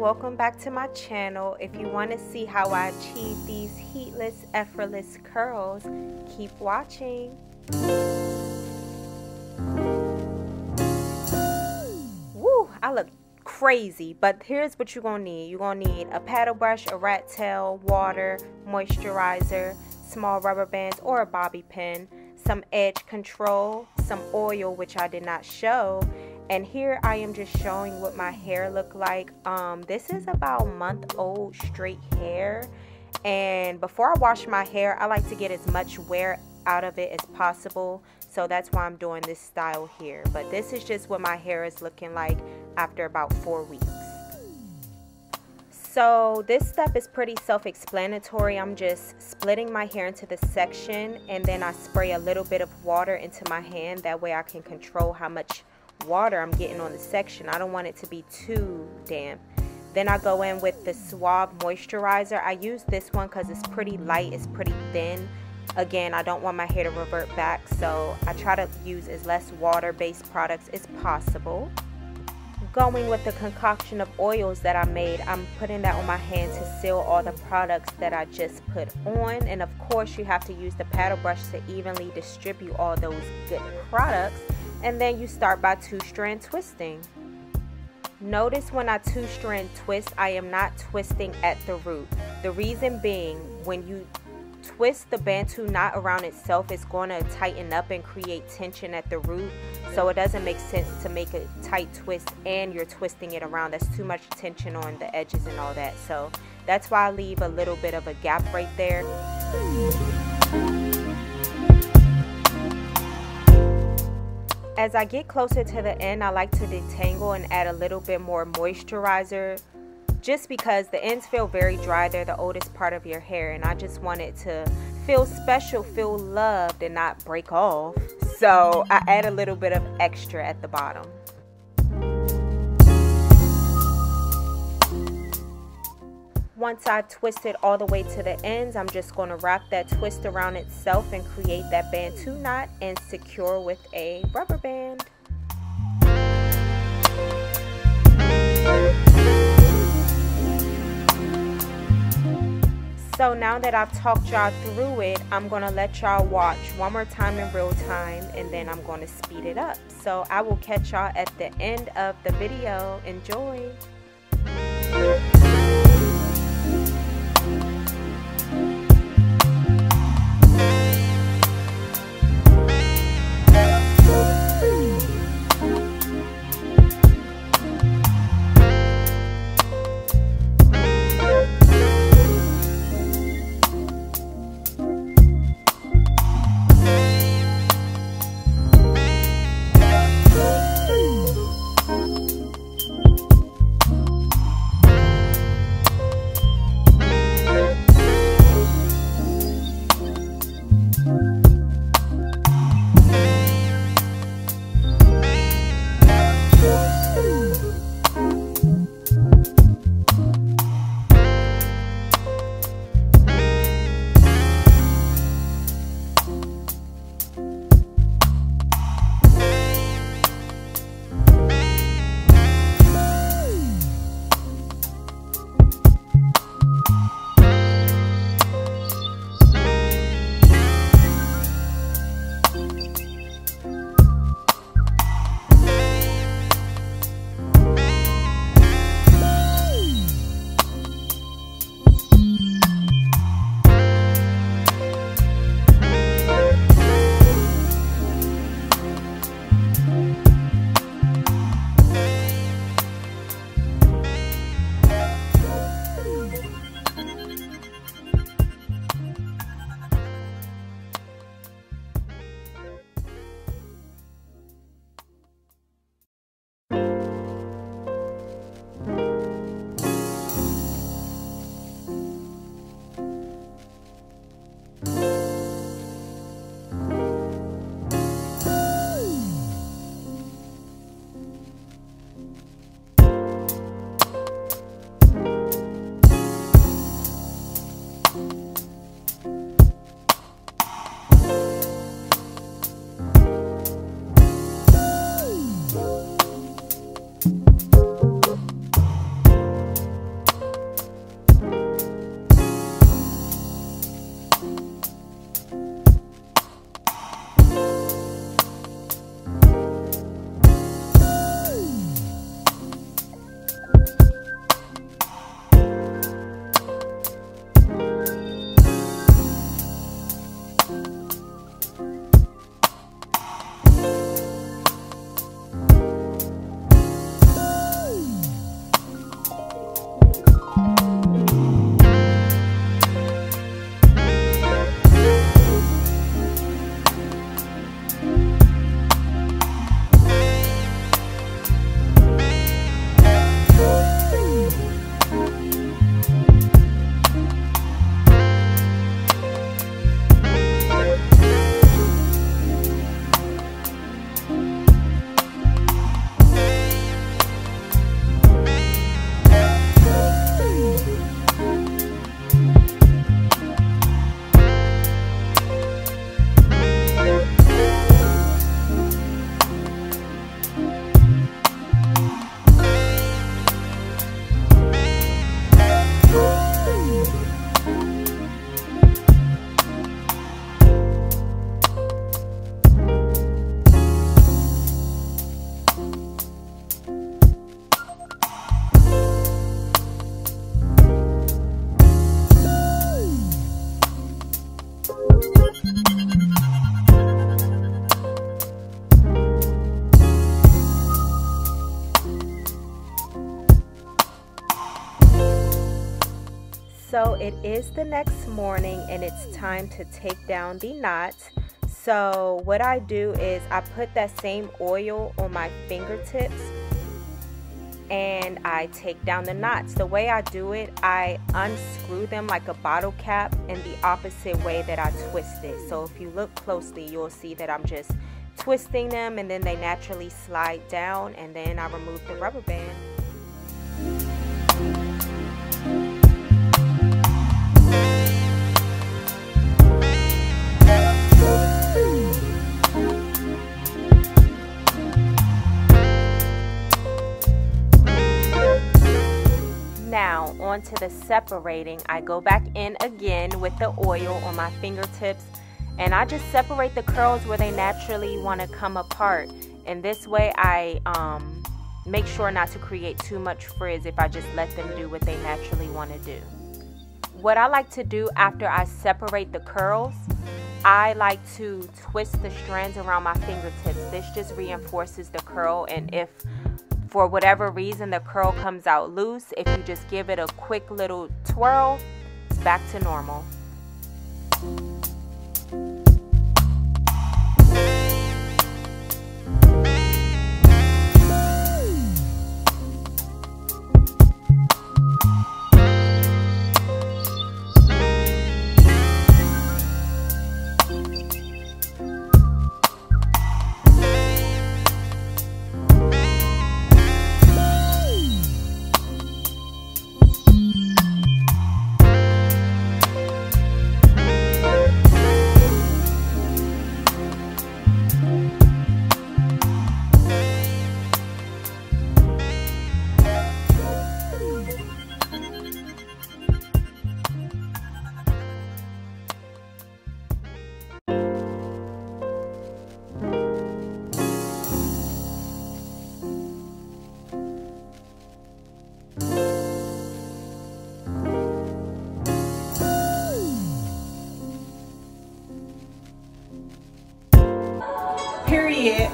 welcome back to my channel. If you want to see how I achieve these heatless, effortless curls, keep watching. Woo, I look crazy, but here's what you're gonna need. You're gonna need a paddle brush, a rat tail, water, moisturizer, small rubber bands or a bobby pin, some edge control, some oil, which I did not show. And here I am just showing what my hair look like. This is about a month-old straight hair, and before I wash my hair, I like to get as much wear out of it as possible, so that's why I'm doing this style here. But this is just what my hair is looking like after about 4 weeks. So this step is pretty self-explanatory. I'm just splitting my hair into the section, and then I spray a little bit of water into my hand. That way I can control how much water I'm getting on the section. I don't want it to be too damp. Then I go in with the Suave moisturizer. I use this one because it's pretty light, it's pretty thin. Again, I don't want my hair to revert back, so I try to use as less water-based products as possible. Going with the concoction of oils that I made, I'm putting that on my hand to seal all the products that I just put on. And of course, you have to use the paddle brush to evenly distribute all those good products. And then you start by two-strand twisting. Notice when I two-strand twist, I am not twisting at the root. The reason being, when you twist the bantu knot around itself, it's going to tighten up and create tension at the root. So it doesn't make sense to make a tight twist and you're twisting it around. That's too much tension on the edges and all that. So that's why I leave a little bit of a gap right there. As I get closer to the end, I like to detangle and add a little bit more moisturizer, just because the ends feel very dry. They're the oldest part of your hair, and I just want it to feel special, feel loved, and not break off. So I add a little bit of extra at the bottom. Once I've twisted all the way to the ends, I'm just going to wrap that twist around itself and create that bantu knot and secure with a rubber band. So now that I've talked y'all through it, I'm going to let y'all watch one more time in real time, and then I'm going to speed it up. So I will catch y'all at the end of the video. Enjoy! it is the next morning and it's time to take down the knot. So what I do is I put that same oil on my fingertips and I take down the knots. The way I do it, I unscrew them like a bottle cap in the opposite way that I twist it. So if you look closely, you'll see that I'm just twisting them and then they naturally slide down, and then I remove the rubber band. Now onto the separating. I go back in again with the oil on my fingertips and I just separate the curls where they naturally want to come apart. And this way I make sure not to create too much frizz if I just let them do what they naturally want to do. What I like to do after I separate the curls, I like to twist the strands around my fingertips. This just reinforces the curl, and if for whatever reason the curl comes out loose, if you just give it a quick little twirl, it's back to normal. Period.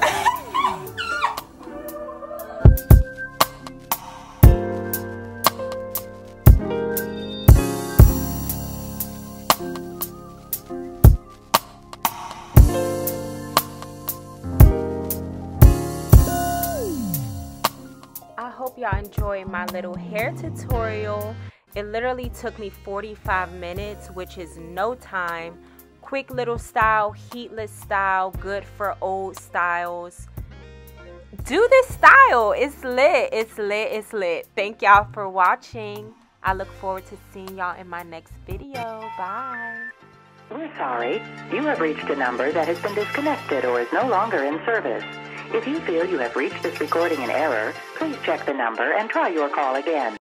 I hope y'all enjoyed my little hair tutorial. It literally took me 45 minutes, which is no time. Quick little style, heatless style, good for old styles. Do this style. It's lit. It's lit. It's lit. Thank y'all for watching. I look forward to seeing y'all in my next video. Bye. We're sorry. You have reached a number that has been disconnected or is no longer in service. If you feel you have reached this recording in error, please check the number and try your call again.